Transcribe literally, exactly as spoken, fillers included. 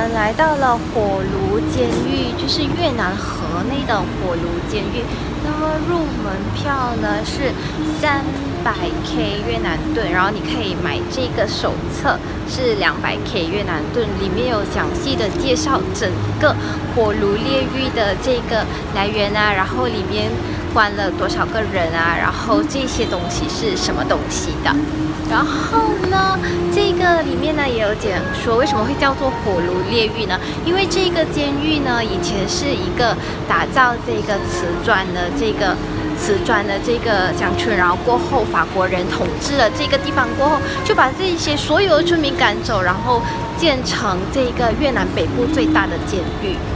们来到了火炉监狱，就是越南河内的火炉监狱。那么入门票呢是三百 K 越南盾，然后你可以买这个手册，是两百 K 越南盾，里面有详细的介绍整个火炉炼狱的这个来源啊，然后里面关了多少个人啊，然后这些东西是什么东西的。然后呢，这个里面呢也有讲说为什么会叫做火炉炼狱呢？因为这个监狱呢以前是一个打造这个瓷砖的这个瓷砖的这个乡村，然后过后法国人统治了这个地方过后，就把这些所有的村民赶走，然后建成这个越南北部最大的监狱。